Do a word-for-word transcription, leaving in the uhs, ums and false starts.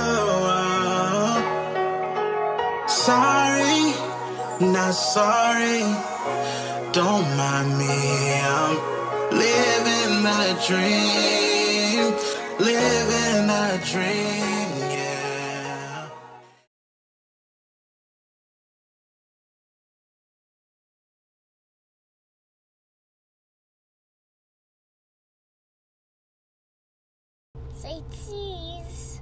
Sorry, not sorry. Don't mind me. I'm living a dream, living a dream, yeah. Say cheese.